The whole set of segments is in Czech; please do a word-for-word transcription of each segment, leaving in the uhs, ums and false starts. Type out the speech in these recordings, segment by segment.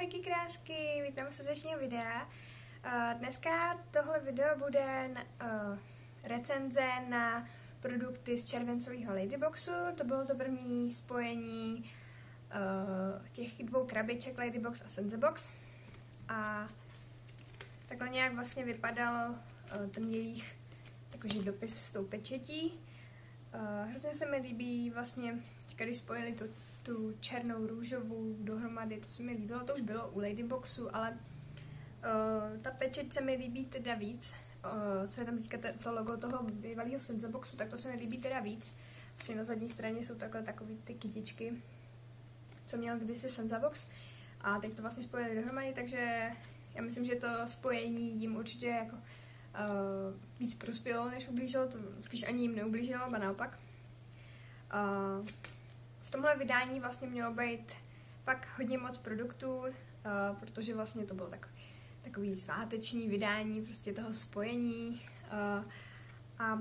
Ahojky krásky, vítám u srdečního videa. Uh, dneska tohle video bude na, uh, recenze na produkty z červencového Ladyboxu. To bylo to první spojení uh, těch dvou krabiček Ladybox a Senzebox. A takhle nějak vlastně vypadal uh, ten jejich jakože dopis s tou pečetí. Uh, hrozně se mi líbí vlastně, když spojili tu, tu černou růžovou dohromady, to se mi líbilo, to už bylo u Ladyboxu, ale uh, ta pečeť se mi líbí teda víc, uh, co je tam teďka to logo toho bývalého Senzeboxu, tak to se mi líbí teda víc. Vlastně na zadní straně jsou takhle takový ty kytičky, co měl kdysi Senzebox a teď to vlastně spojili dohromady, takže já myslím, že to spojení jim určitě jako Uh, víc prospělo, než ublížilo, to spíš ani jim neublížilo, ba naopak. Uh, v tomhle vydání vlastně mělo být fakt hodně moc produktů, uh, protože vlastně to bylo tak, takový sváteční vydání prostě toho spojení uh, a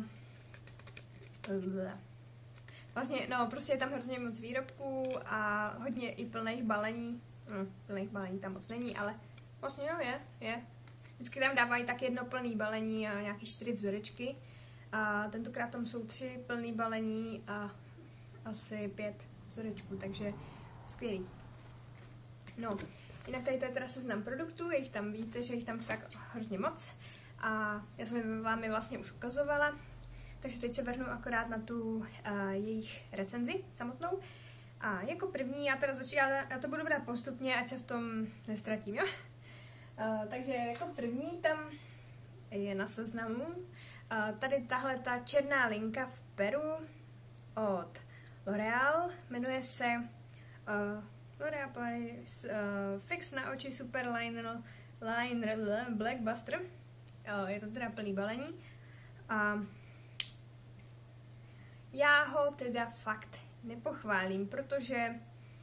uh, vlastně, no, prostě je tam hrozně moc výrobků a hodně i plných balení, no, plných balení tam moc není, ale vlastně jo, je, je. Vždycky tam dávají tak jedno plný balení a nějaký čtyři vzorečky. A tentokrát tam jsou tři plný balení a asi pět vzorečků, takže skvělý. No, jinak tady to je teda seznam produktů, je jich tam, víte, že jich tam fakt hrozně moc. A já jsem vám je vlastně už ukazovala, takže teď se vrhnu akorát na tu uh, jejich recenzi samotnou. A jako první, já teda začnu, já, já to budu brát postupně, ať se v tom nestratím, jo? Uh, takže jako první tam je na seznamu uh, tady tahle ta černá linka v peru od L'Oreal, jmenuje se uh, L'Oreal Paris uh, Fix na oči Super Liner, Liner Black Buster. Uh, je to teda plný balení a já ho teda fakt nepochválím, protože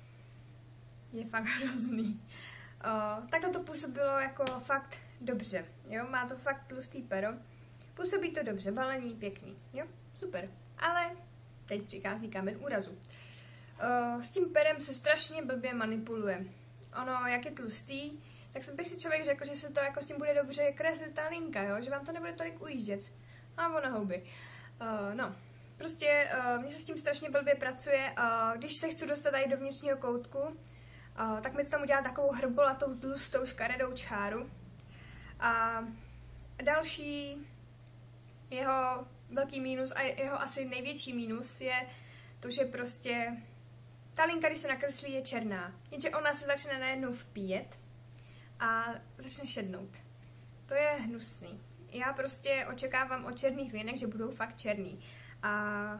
je fakt hrozný. Uh, takhle to působilo jako fakt dobře, jo, má to fakt tlustý pero, působí to dobře, balení pěkný, jo, super, ale teď přichází kámen úrazu. Uh, s tím perem se strašně blbě manipuluje, ono, jak je tlustý, tak jsem bych si člověk řekl, že se to jako s tím bude dobře kreslit ta linka, jo, že vám to nebude tolik ujíždět, a ono houby, uh, no. Prostě uh, mně se s tím strašně blbě pracuje, uh, když se chci dostat tady do vnitřního koutku, Uh, tak mi to tam udělá takovou hrbolatou, tlustou, škaredou čáru. A další jeho velký mínus a jeho asi největší mínus je to, že prostě ta linka, když se nakreslí, je černá. Jenže ona se začne najednou vpíjet a začne šednout. To je hnusný. Já prostě očekávám od černých linek, že budou fakt černý. A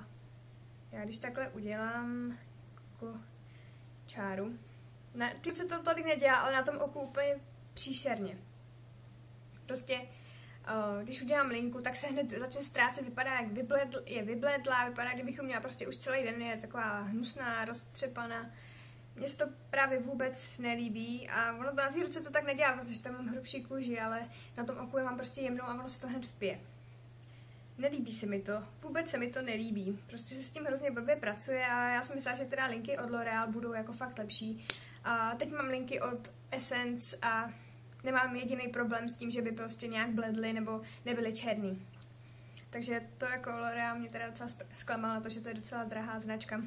já když takhle udělám jako čáru, na, tím se to tolik nedělá, ale na tom oku úplně příšerně. Prostě, uh, když udělám linku, tak se hned začne ztrácet, vypadá jak vybledl, je vybledlá, vypadá, kdybychom měla prostě už celý den, je taková hnusná, roztřepaná. Mně se to právě vůbec nelíbí a ono to na té ruce to tak nedělá, protože tam mám hrubší kůži, ale na tom oku je mám prostě jemnou a ono se to hned vpije. Nelíbí se mi to, vůbec se mi to nelíbí, prostě se s tím hrozně blbě pracuje a já si myslela, že teda linky od L'Oreal budou jako fakt lepší. A teď mám linky od Essence a nemám jediný problém s tím, že by prostě nějak bledly nebo nebyly černý. Takže to jako L'Oreal mě teda docela zklamalo na to, že to je docela drahá značka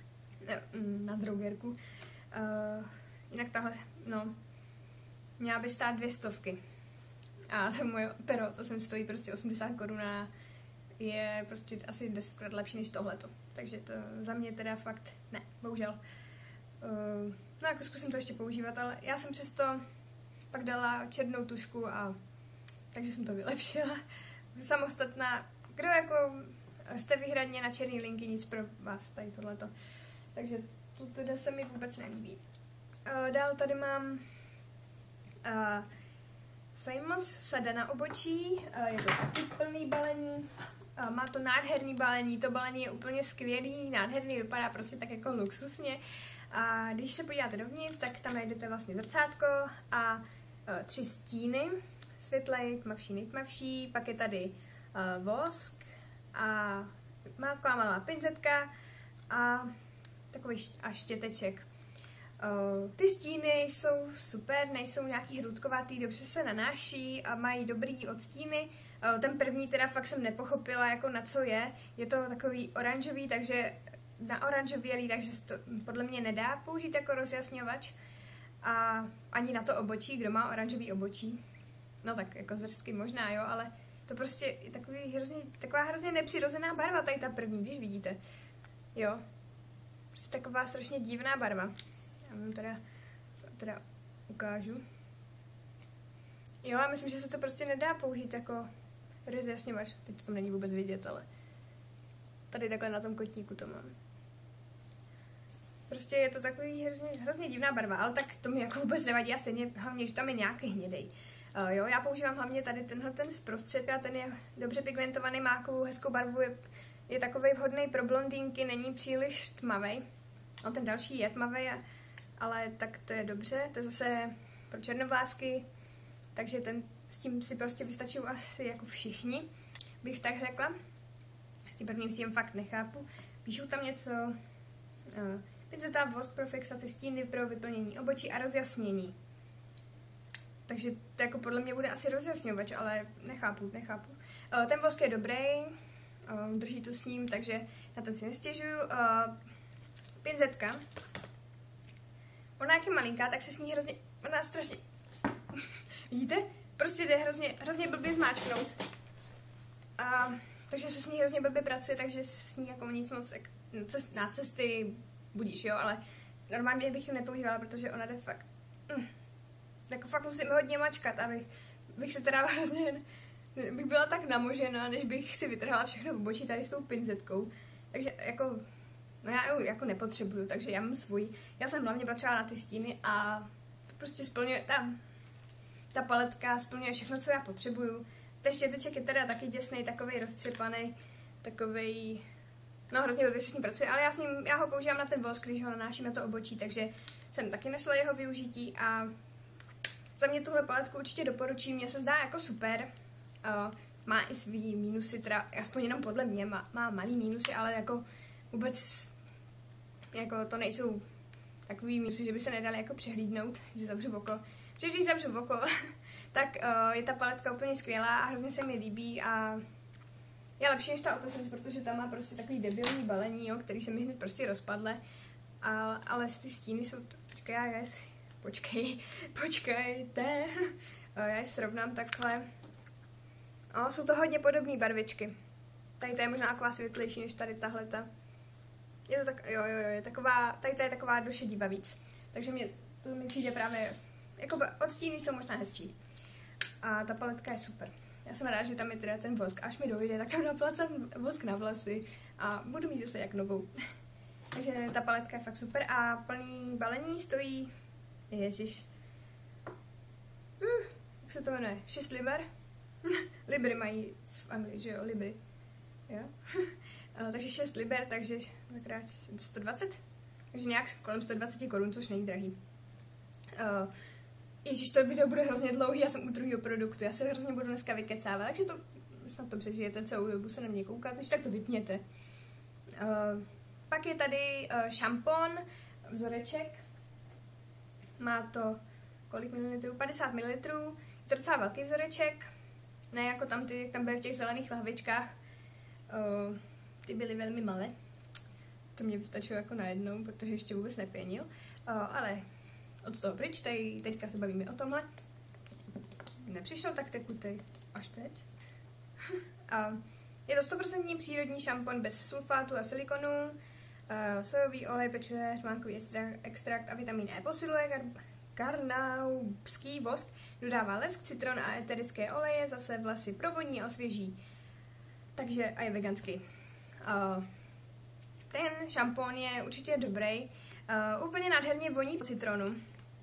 na drogerku. Uh, jinak tahle, no, měla by stát dvě stovky. A to moje pero, to sem stojí prostě osmdesát korun a je prostě asi desetkrát lepší než tohleto. Takže to za mě teda fakt ne, bohužel. Uh, no jako zkusím to ještě používat, ale já jsem přesto pak dala černou tušku a takže jsem to vylepšila. Samostatná, kdo jako jste výhradně na černý linky, nic pro vás tady tohleto. Takže to teda se mi vůbec nelíbí. Uh, dál tady mám uh, Famous sada na obočí, uh, je to taky plný balení. Uh, má to nádherný balení, to balení je úplně skvělý, nádherný, vypadá prostě tak jako luxusně. A když se podíváte dovnitř, tak tam najdete vlastně zrcátko a uh, tři stíny, světlej, tmavší, nejtmavší, pak je tady uh, vosk a má taková malá pinzetka a takový št- a štěteček. Uh, ty stíny jsou super, nejsou nějaký hrudkovatý, dobře se nanáší a mají dobrý odstíny. Uh, ten první teda fakt jsem nepochopila, jako na co je. Je to takový oranžový, takže na oranžovělý, takže se to podle mě nedá použít jako rozjasňovač. A ani na to obočí, kdo má oranžový obočí. No tak jako zrsky možná, jo, ale to prostě je takový hrozně, taková hrozně nepřirozená barva, tady ta první, když vidíte. Jo. Prostě taková strašně divná barva. Já vám teda, teda ukážu. Jo, a myslím, že se to prostě nedá použít jako rozjasňovač. Teď to tam není vůbec vidět, ale tady takhle na tom kotníku to mám. Prostě je to takový hrozně, hrozně divná barva, ale tak to mi jako vůbec nevadí a stejně hlavně, že tam je nějaký hnědej. Uh, jo, já používám hlavně tady tenhle ten zprostředka, ten je dobře pigmentovaný, má takovou hezkou barvu, je, je takovej vhodný pro blondýnky, není příliš tmavej. No ten další je tmavej, a, ale tak to je dobře, to je zase pro černovlásky, takže ten, s tím si prostě vystačí asi jako všichni, bych tak řekla. S tím prvním s tím fakt nechápu. Píšu tam něco... Uh, Pinzeta, vosk pro fixaci stíny, pro vyplnění obočí a rozjasnění. Takže to jako podle mě bude asi rozjasňovač, ale nechápu, nechápu. Uh, ten vosk je dobrý, uh, drží to s ním, takže na ten si nestěžuju. Uh, pinzetka. Ona jak je malinká, tak se s ní hrozně, ona strašně, vidíte? Prostě jde hrozně, hrozně blbě zmáčknout. Uh, takže se s ní hrozně blbě pracuje, takže s ní jako nic moc cest, na cesty budíš, jo, ale normálně bych ji nepoužívala, protože ona jde fakt, mm, jako fakt musím hodně mačkat, abych bych se teda hrozně, bych byla tak namožená, než bych si vytrhala všechno v obočí tady s tou pinzetkou, takže jako, no já ji jako nepotřebuju, takže já mám svůj, já jsem hlavně potřebovala na ty stíny a prostě splňuje, ta, ta paletka splňuje všechno, co já potřebuju. Ten štěteček je teda taky děsnej, takovej roztřepaný, takovej, no hrozně blbě se s ním pracuje, ale já, s ním, já ho používám na ten vosk, když ho nanáším na to obočí, takže jsem taky našla jeho využití a za mě tuhle paletku určitě doporučím, mně se zdá jako super, uh, má i svý mínusy, teda aspoň jenom podle mě, má, má malý mínusy, ale jako vůbec jako to nejsou takový mínusy, že by se nedali jako přehlídnout, že zavřu oko. Protože když zavřu oko, tak uh, je ta paletka úplně skvělá a hrozně se mi líbí a je lepší než ta Autosense, protože tam má prostě takový debilní balení, jo, který se mi hned prostě rozpadle. A, ale ty stíny jsou... Počkej, já je... Počkej, počkejte. Já je srovnám takhle. O, jsou to hodně podobné barvičky. Tady to je možná taková světlejší než tady tahleta. Je to tak... Jo, jo, jo, je taková... Tady to je taková došedivá víc. Takže mě to mi přijde právě... Jako odstíny jsou možná hezčí. A ta paletka je super. Já jsem ráda, že tam je teda ten vosk. Až mi dojde, tak tam naplacám vosk na vlasy a budu mít zase jak novou. Takže ta paletka je fakt super a plný balení stojí, ježiš, hm, jak se to jmenuje, šest liber? Libry mají v Anglii, že jo, libry. Jo? Takže šest liber, takže dvakrát sto dvacet, takže nějak kolem sto dvacet korun, což není drahý. Uh, Ježíš, to video bude hrozně dlouhý, já jsem u druhého produktu, já se hrozně budu dneska vykecávat, takže to snad to přežijete celou dobu, se na mě koukat, takže tak to vypněte. Uh, pak je tady uh, šampon, vzoreček, má to kolik mililitrů? padesát mililitrů, je to docela velký vzoreček, ne jako tam ty, jak tam byly v těch zelených lahvičkách, uh, ty byly velmi malé, to mě vystačilo jako najednou, protože ještě vůbec nepěnil, uh, ale od toho pryč, tady, teďka se bavíme o tomhle. Nepřišel tak tekutej, až teď. A je to sto procent přírodní šampon bez sulfátu a silikonu, uh, sojový olej, pečuje, řmánkový extrakt a vitamin E posiluje, kar- karnaubský vosk, dodává lesk, citron a eterické oleje, zase vlasy provoní a osvěží. Takže a je veganský. Uh, ten šampon je určitě dobrý. Uh, úplně nádherně voní po citronu.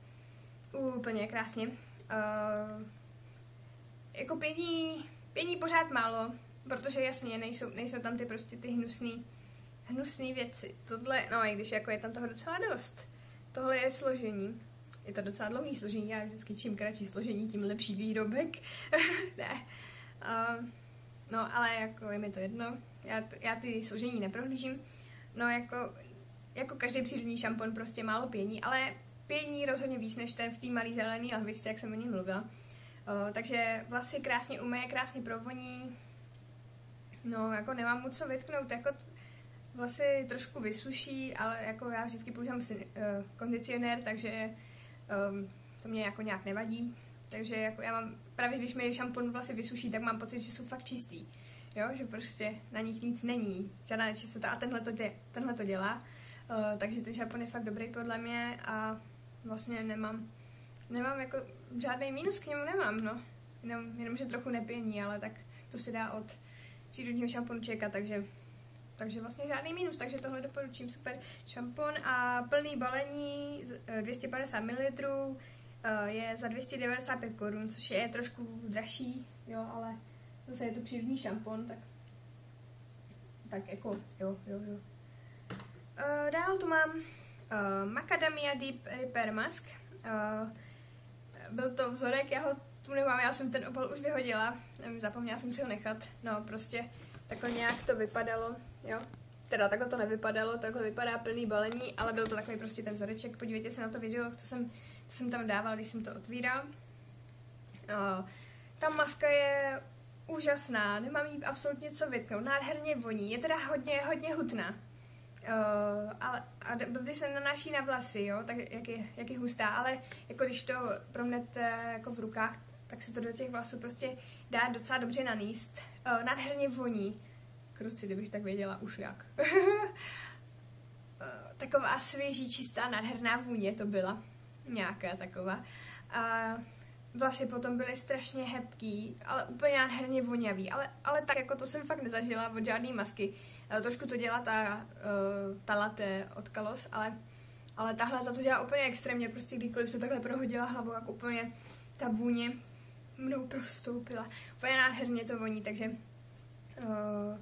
Úplně krásně. Uh, jako pění, pění pořád málo, protože jasně nejsou, nejsou tam ty prostě ty hnusný, hnusný věci. Tohle, no i když jako je tam toho docela dost. Tohle je složení. Je to docela dlouhý složení, já vždycky čím kratší složení, tím lepší výrobek. Ne. Uh, no ale jako je mi to jedno. Já, to, já ty složení neprohlížím. No jako, jako každý přírodní šampon prostě málo pění, ale pění rozhodně víc než ten v té malý zelený lahvičce, jak jsem o ní mluvila. Uh, takže vlasy krásně umeje, krásně provoní. No, jako nemám mu co vytknout, jako vlasy trošku vysuší, ale jako já vždycky používám si, uh, kondicionér, takže um, to mě jako nějak nevadí. Takže jako já mám, právě když mi šampon vlasy vysuší, tak mám pocit, že jsou fakt čistý. Jo, že prostě na nich nic není, žádná nečistota a tenhle to, dě, tenhle to dělá. Uh, takže ten šampon je fakt dobrý podle mě a vlastně nemám, nemám jako žádný mínus k němu nemám, no. Jenom, jenom že trochu nepění, ale tak to se dá od přírodního šamponu čekat, takže, takže vlastně žádný mínus, takže tohle doporučím, super šampon a plný balení dvě stě padesát mililitrů je za dvě stě devadesát pět korun, což je trošku dražší, jo, ale zase je to přírodní šampon, tak tak jako, jo, jo, jo. Uh, dál tu mám uh, Macadamia Deep Repair Mask. Uh, byl to vzorek, já ho tu nemám, já jsem ten obal už vyhodila, zapomněla jsem si ho nechat, no prostě takhle nějak to vypadalo, jo. Teda takhle to nevypadalo, takhle vypadá plný balení, ale byl to takový prostě ten vzoreček, podívejte se na to video, co jsem, co jsem tam dával, když jsem to otvíral. Uh, ta maska je úžasná, nemám jí absolutně co vytknout, nádherně voní, je teda hodně, hodně hutná. Uh, ale, a blbě se nanáší na vlasy, jo, tak jak je, jak je hustá, ale jako když to promnete jako v rukách, tak se to do těch vlasů prostě dá docela dobře naníst. Uh, nádherně voní. Kruci, kdybych tak věděla už jak. uh, taková svěží, čistá, nádherná vůně to byla. Nějaká taková. A vlasy potom byly strašně hebký, ale úplně nádherně vonavý. Ale, ale tak jako to jsem fakt nezažila od žádný masky. Uh, trošku to dělá ta, uh, ta latte od Kalos, ale, ale tahle ta to dělá úplně extrémně. Prostě kdykoliv se takhle prohodila hlavou, jak úplně ta vůně mnou prostoupila. Úplně nádherně to voní, takže uh,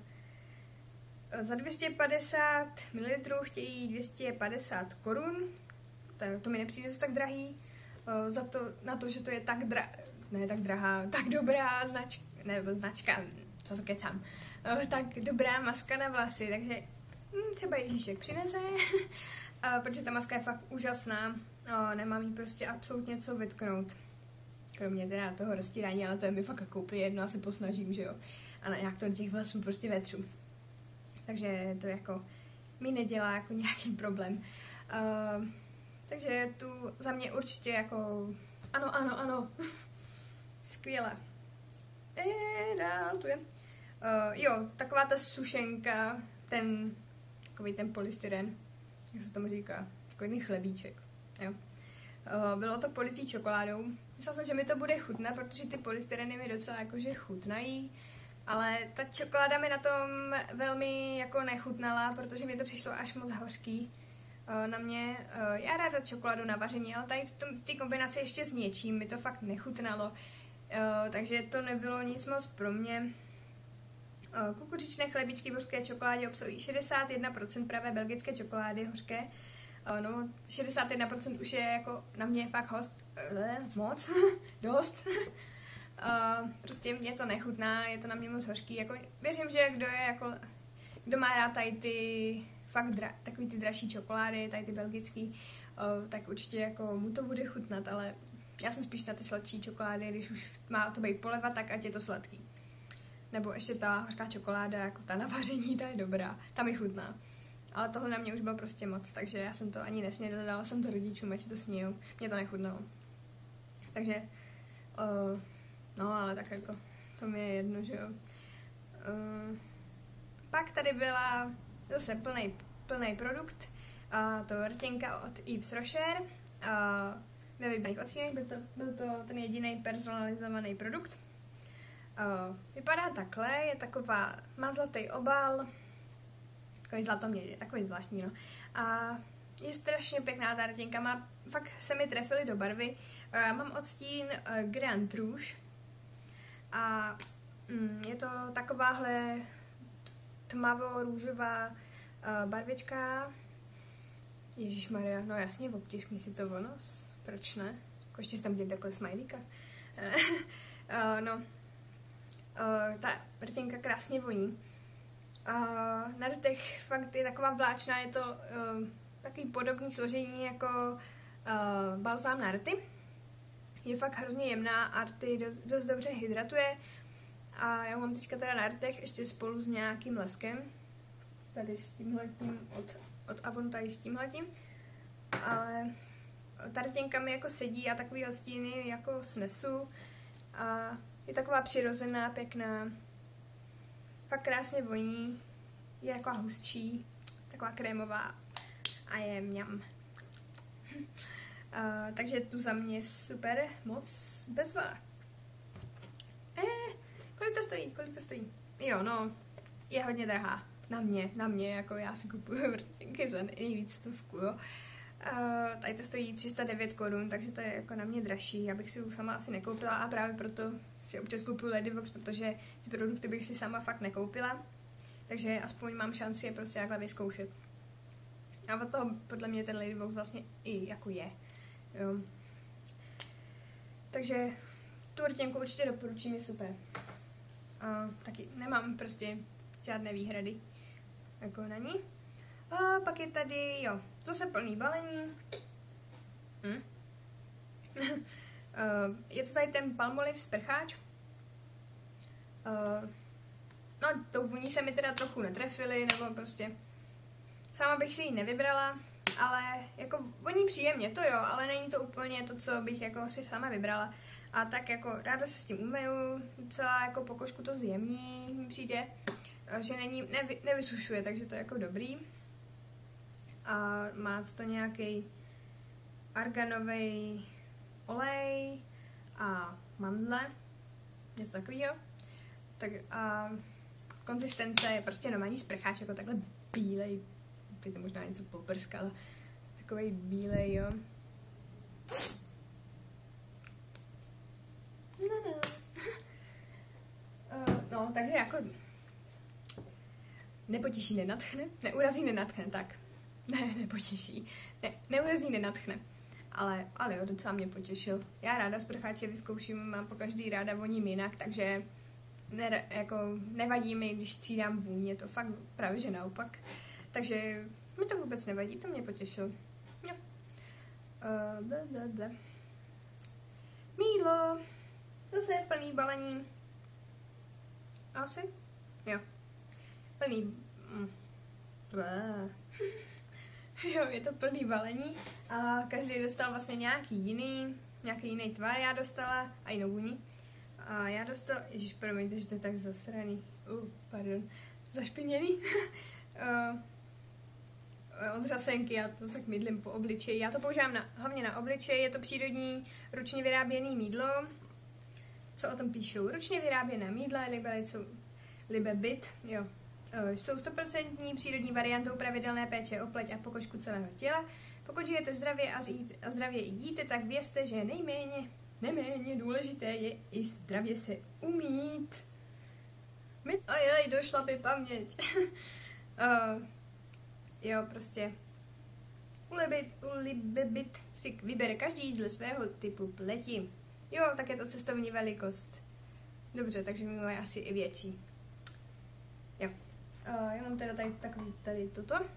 za dvě stě padesát mililitrů chtějí dvě stě padesát korun. To, to mi nepřijde tak drahý. Uh, za to, na to, že to je tak dra... ne tak drahá, tak dobrá značka, ne značka, co to kecám, uh, tak dobrá maska na vlasy, takže hm, třeba Ježíšek přinese, uh, protože ta maska je fakt úžasná, uh, nemám jí prostě absolutně co vytknout. Kromě teda toho roztírání, ale to je mi fakt jako úplně jedno, asi posnažím, že jo. A nějak to do těch vlasů prostě vetřu. Takže to jako mi nedělá jako nějaký problém. Uh, takže tu za mě určitě jako ano, ano, ano. Skvěle. Eee, dál tu je. Uh, jo, taková ta sušenka, ten, takový ten polystyren, jak se tomu říká, takový ten chlebíček, jo. Uh, bylo to politý čokoládou. Myslela jsem, že mi to bude chutnat, protože ty polystyreny mi docela jakože chutnají, ale ta čokoláda mi na tom velmi jako nechutnala, protože mi to přišlo až moc hořký uh, na mě. Uh, já ráda čokoládu na vaření, ale tady v té kombinaci ještě s něčím mi to fakt nechutnalo, uh, takže to nebylo nic moc pro mě. Uh, kukuřičné chlebičky v hořké čokoládě obsahují šedesát jedna procent pravé belgické čokolády hořké. Uh, no, šedesát jedna procent už je jako na mě fakt host, uh, moc, dost. Uh, prostě mě to nechutná, je to na mě moc hořký. Jako, věřím, že kdo je jako, kdo má rád tady ty fakt dra, takový ty dražší čokolády, tady ty belgický, uh, tak určitě jako mu to bude chutnat, ale já jsem spíš na ty sladší čokolády, když už má to být poleva, tak ať je to sladký. Nebo ještě ta hořká čokoláda, jako ta na vaření, ta je dobrá, ta mi chutná. Ale tohle na mě už bylo prostě moc, takže já jsem to ani nesnědla, dala jsem to rodičům, ať si to snějou. Mě to nechutnalo. Takže, uh, no ale tak jako, to mi je jedno, že jo. Uh, pak tady byla zase plný, plný produkt, uh, to rtěnka od Yves Rocher. Uh, ve vybraných odstínech byl to, byl to ten jediný personalizovaný produkt. Uh, vypadá takhle, je taková, má zlatý obal, takový zlatoměrý, takový zvláštní, no. A je strašně pěkná ta rtěnka, má, fakt se mi trefily do barvy. Uh, mám odstín uh, Grand Rouge a mm, je to takováhle tmavo-růžová uh, barvička. Ježišmarja, no jasně, obtiskni si to ono, proč ne? Jako ještě tam dělat takhle smajlíka. uh, no, uh, ta rtěnka krásně voní. Uh, na dotech fakt je taková vláčná, je to uh, takový podobný složení jako uh, balzám na rty. Je fakt hrozně jemná a rty dost, dost dobře hydratuje. A já mám teďka teda na rtech ještě spolu s nějakým leskem. Tady s tímhletím od, od Avon, tady s tímhletím. Ale ta rtěnka mi jako sedí a takový odstíny jako snesu. A je taková přirozená, pěkná. Fakt krásně voní. Je taková hustší, taková krémová a je mňam. Uh, takže tu za mě super moc bezva. Eh, kolik to stojí, kolik to stojí? Jo, no, je hodně drahá. Na mě, na mě, jako já si kupuju vrtěnky za nejvíc stovku, jo. Uh, tady to stojí tři sta devět korun, takže to je jako na mě dražší. Já bych si ji sama asi nekoupila a právě proto si občas kupuju Ladybox, protože ty produkty bych si sama fakt nekoupila. Takže aspoň mám šanci je prostě takhle vyzkoušet. A od toho podle mě ten Ladybox vlastně i jako je. Jo. Takže tu rtěnku určitě doporučím, je super. A taky nemám prostě žádné výhrady jako na ní. A pak je tady, jo, zase plný balení. Hm? Je to tady ten Palmolive sprcháč. No, tou vůní se mi teda trochu netrefily, nebo prostě sama bych si ji nevybrala, ale jako voní příjemně, to jo, ale není to úplně to, co bych jako si sama vybrala. A tak jako ráda se s tím umeju, celá jako pokožku to zjemní mi přijde, že není, nevy, nevysušuje, takže to je jako dobrý. A má to nějaký arganový olej a mandle, něco takového. Tak a konzistence je prostě normální sprcháč, jako takhle bílej. Teď to možná něco poprskala. Takovej bílej, jo. No, no. uh, no, takže jako nepotěší, nenadchne. Neurazí, nenadchne, tak. Ne, nepotěší. Ne, neurazí, nenadchne. Ale, ale jo, docela mě potěšil. Já ráda sprcháče vyzkouším, mám pokaždý ráda voním jinak, takže ne, jako nevadí mi, když střídám vůně, je to fakt právě, že naopak. Takže mi to vůbec nevadí, to mě potěšil. Jo. Uh, ble, ble, ble. Mýdlo. Zase plný balení. Asi? Jo. Plný... Mm. Jo, je to plný balení a každý dostal vlastně nějaký jiný, nějaký jiný tvar já dostala a jinou vůni. A já dostal, ježiš, promiňte, že to je tak zasraný, uh, pardon, zašpiněný. uh, od řasenky, já to tak mydlím po obličeji. Já to používám na, hlavně na obličeji, je to přírodní ručně vyráběné mýdlo. Co o tom píšou? Ručně vyráběné mýdla, Libebit, jo. Jsou stoprocentní přírodní variantou pravidelné péče o pleť a pokožku celého těla. Pokud žijete zdravě a, zjít, a zdravě i jíte, tak vězte, že nejméně, neméně důležité je i zdravě se umít. Ajaj, došla mi paměť. uh, jo, prostě. U Libebit si vybere každý dle svého typu pleti. Jo, tak je to cestovní velikost. Dobře, takže mi mají asi i větší. Jo. Uh, já mám teda tady takový tady toto. Uh,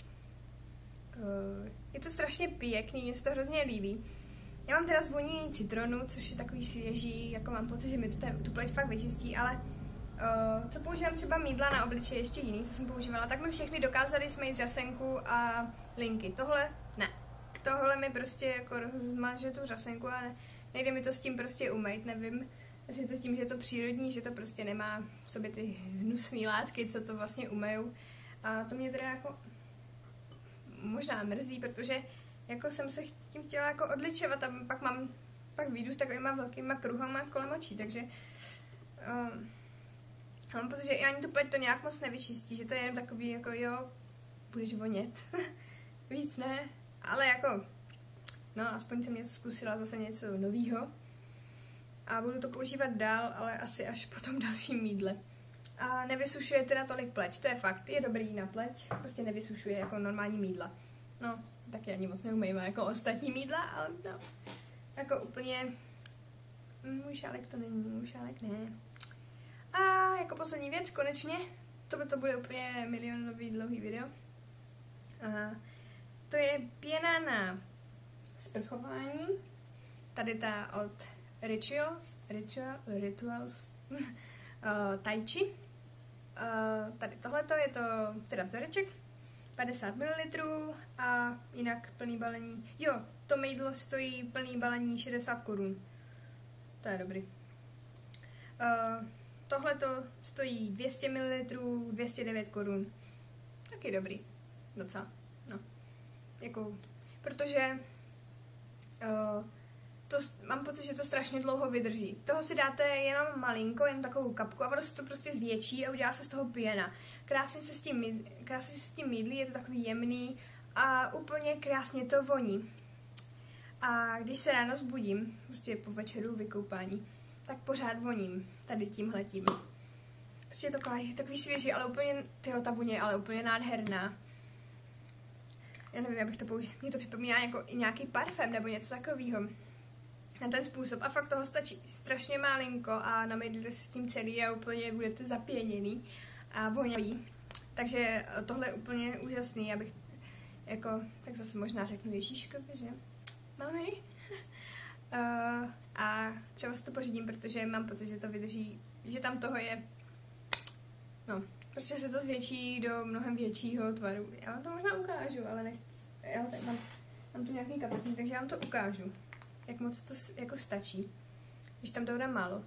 je to strašně pěkný, mně se to hrozně líbí. Já mám teda zvoní citronu, což je takový svěží, jako mám pocit, že mi to ten, tu pleť fakt vyčistí, ale uh, co používám třeba mýdla na obličeji, ještě jiný, co jsem používala, tak mi všechny dokázali smejt řasenku a linky. Tohle ne. Tohle mi prostě jako rozmaže tu řasenku a ne, nejde mi to s tím prostě umýt, nevím. Asi je to tím, že je to přírodní, že to prostě nemá v sobě ty hnusné látky, co to vlastně umejou. A to mě teda jako možná mrzí, protože jako jsem se tím chtěla jako odličovat a pak mám, pak vyjdu s takovýma velkýma kruhama kolem očí, takže um, mám pocit, že ani tu pleť to nějak moc nevyčistí, že to je jen takový jako jo, budeš vonět. Víc ne, ale jako no, aspoň jsem něco zkusila, zase něco novýho. A budu to používat dál, ale asi až po tom dalším mýdle. A nevysušuje teda tolik pleť, to je fakt, je dobrý na pleť, prostě nevysušuje jako normální mýdla. No, taky ani moc neumývá jako ostatní mýdla, ale no, jako úplně, můj šálek to není, můj šálek ne. A jako poslední věc, konečně, to, to bude úplně milionový dlouhý video. A to je pěna na sprchování. Tady ta od Rituals, Ritual, Rituals, uh, Tai Chi. Uh, tady tohleto je to teda vzoreček, padesát mililitrů a jinak plný balení. Jo, to mydlo stojí plný balení šedesát korun. To je dobrý. Uh, tohleto stojí dvě stě mililitrů, dvě stě devět korun. Taky dobrý. Docela. No. Jako, protože uh, to, mám pocit, že to strašně dlouho vydrží. Toho si dáte jenom malinko, jen takovou kapku a prostě to prostě zvětší a udělá se z toho pěna. Krásně se s tím, krásně se s tím mydlí, je to takový jemný a úplně krásně to voní. A když se ráno zbudím, prostě po večeru vykoupání, tak pořád voním tady tímhletím. Prostě je to takový, takový svěží, ale úplně, tyjo, ta vůně je ale úplně nádherná. Já nevím, jak bych to použil. Mně to připomíná jako i nějaký parfém nebo něco takového. Na ten způsob. A fakt toho stačí strašně malinko a namydlíte si s tím celý a úplně budete zapěněný a vonavý. Takže tohle je úplně úžasný. Abych jako, tak zase možná řeknu Ježíškovi, že? Mami? uh, a třeba si to pořídím, protože mám pocit, že to vydrží, že tam toho je, no, prostě se to zvětší do mnohem většího tvaru. Já vám to možná ukážu, ale nechci. Jo, tak mám, mám tu nějaký kapesník, takže já vám to ukážu. Jak moc to jako stačí, když tam to dám málo.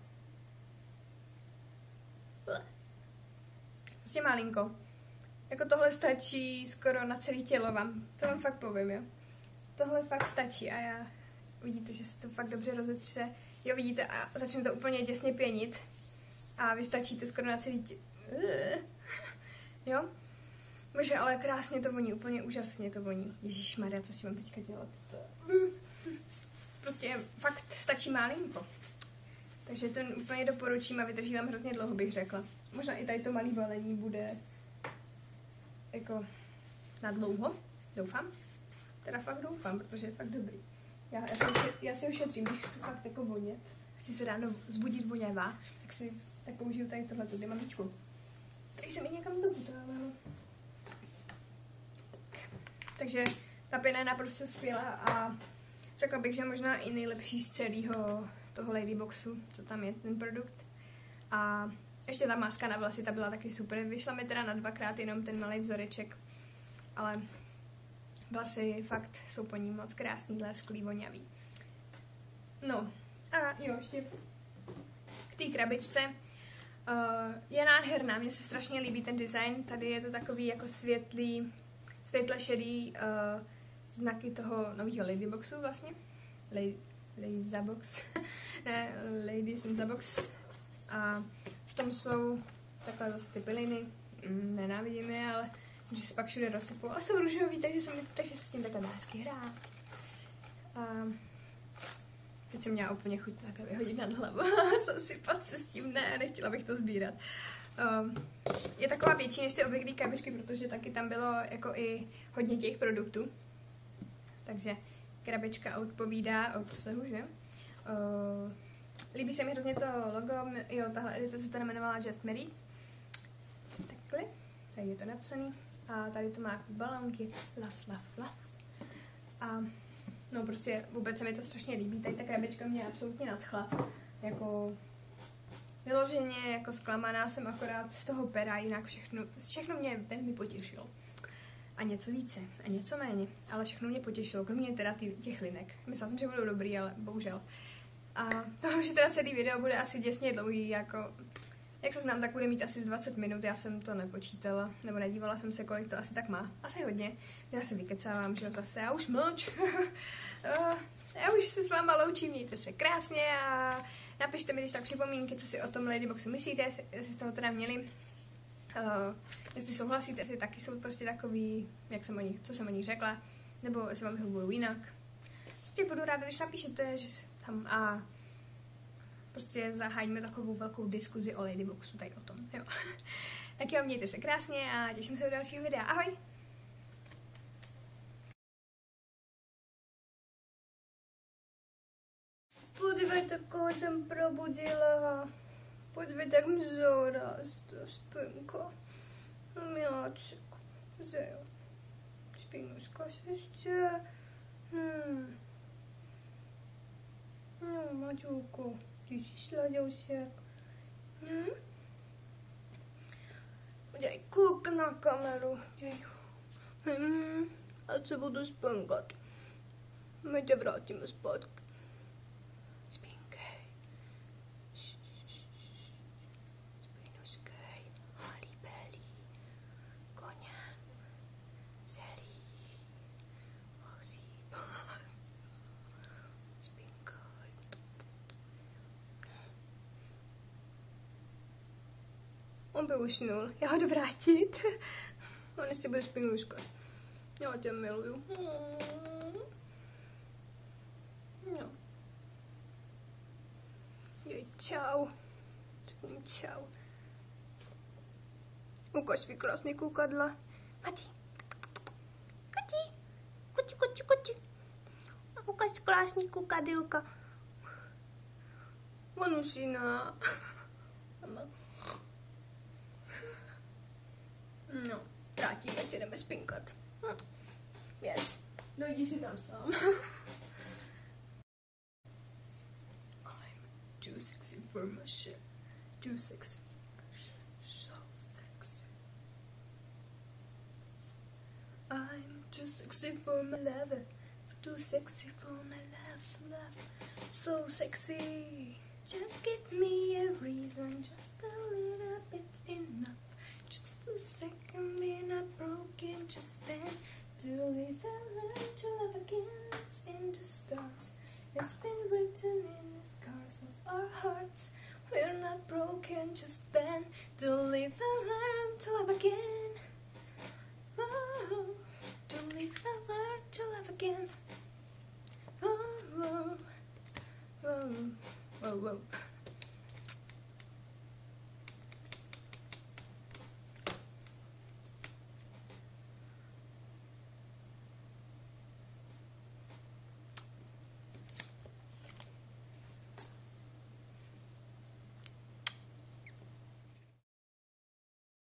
Prostě malinko. Jako tohle stačí skoro na celé tělo vám. To vám fakt povím, jo. Tohle fakt stačí a já... Vidíte, že se to fakt dobře rozetře. Jo, vidíte, a začne to úplně těsně pěnit. A vy stačíte skoro na celý tělo. Jo? Bože, ale krásně to voní, úplně úžasně to voní. Ježišmarja, co si mám teďka dělat? To... Prostě fakt stačí malinko. Takže to úplně doporučím a vydrží vám hrozně dlouho, bych řekla. Možná i tady to malý balení bude jako na dlouho, doufám. Teda fakt doufám, protože je fakt dobrý. Já, já, si, já si ho šetřím, když chci fakt jako vonět. Chci se ráno zbudit voněvá, tak si tak použiju tady tohleto dymamičku. Tady se mi někam zaputávalo. Tak. Takže ta pěna je naprosto skvělá a řekla bych, že možná i nejlepší z celého toho Ladyboxu, co tam je, ten produkt. A ještě ta maska na vlasy, ta byla taky super. Vyšla mi teda na dvakrát jenom ten malý vzoreček, ale vlasy fakt jsou po ní moc krásný, lesklý, voňavý. No a jo, ještě k té krabičce. Uh, je nádherná, mně se strašně líbí ten design. Tady je to takový jako světlý, světle šedý uh, znaky toho nového Ladyboxu vlastně. Lady, Lady Zabox. Ne, Ladies in Zabox. A v tom jsou takhle zase ty piliny. Mm, nenávidím je, ale že se pak všude rozsypou. Ale jsou růžový, takže, jsem, takže se s tím takhle dá hezky hrát. A teď jsem měla úplně chuť takhle vyhodit nad hlavu. Zasypat se s tím, ne, nechtěla bych to sbírat. Um, je taková větší než ty obvyklý krabičky, protože taky tam bylo jako i hodně těch produktů. Takže krabička odpovídá obsahu, že? Uh, líbí se mi hrozně to logo, jo, tahle edice se to jmenovala Just Mary. Takhle, tady je to napsaný. A tady to má balónky, love, love, love. A no prostě vůbec se mi to strašně líbí, tady ta krabička mě absolutně nadchla. Jako vyloženě, jako zklamaná jsem akorát z toho pera, jinak všechno, všechno mě velmi potěšilo. A něco více, a něco méně, ale všechno mě potěšilo, kromě teda tý, těch linek. Myslela jsem, že budou dobrý, ale bohužel. A to už teda celý video bude asi děsně dlouhý, jako, jak se znám, tak bude mít asi dvacet minut, já jsem to nepočítala, nebo nedívala jsem se, kolik to asi tak má. Asi hodně, já se vykecávám, že jo, zase, já už mlč. Já už se s váma loučím, mějte se krásně a napište mi když tak připomínky, co si o tom Ladyboxu myslíte, jestli, jestli jste ho teda měli. Uh, jestli souhlasíte, jestli taky jsou prostě takový, jak jsem o nich, co jsem o nich řekla, nebo jestli vám vyhovují jinak. Prostě budu ráda, když napíšete, že tam a prostě zahájíme takovou velkou diskuzi o Ladyboxu, tady o tom, jo. Tak jo, mějte se krásně a těším se do dalšího videa. Ahoj! Podívejte, koho jsem probudila. Podívejte, jak mi zarástá spinka. Miláček. Zejo. Spínuška se ještě. Hmm. No, Maťulko, ty jsi sladěusek. Hm? Udělej kuk na kameru. Děj. Hm, ať se budu spinkat. My tě vrátíme zpátky. Spinkej. Spinuskej. Halibeli. Koně. Zelí. Osí. Spinkej. On by usnul. Já ho jdu vrátit. On ještě bude spinuskat. Já tě miluju. No. Jej, čau. Řekni čau. Ukaž svý krásný kukadla. Mati. Koti. Koti, koti, koti. Ukaž krásný kukadilka. On usíná. No, vrátíme tě, jdeme spinkat. Hm. Běž, dojdi si tam sám. I'm too sexy for my shit. Too sexy for my shit. So sexy. I'm too sexy for my lover. Too sexy for my love, love. So sexy. Just give me a reason, just a little bit enough. Just a second, we're not broken, just then to live and learn to love again. It's in the stars, it's been written in the scars of our hearts. We're not broken, just bend to live and learn to love again. Oh, to live and learn to love again. Oh, oh, oh, oh, oh.